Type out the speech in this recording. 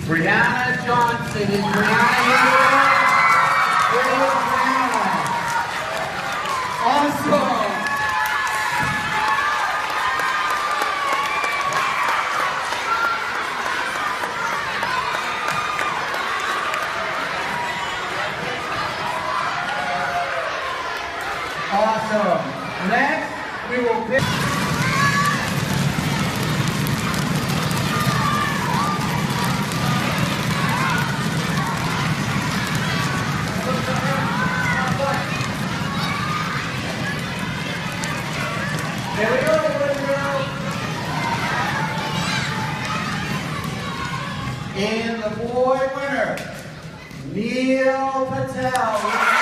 Brianna Johnson. Is Brianna here? Where's Brianna? Awesome. Awesome. Next, we will pick. There we go, and the boy winner, Neil Patel.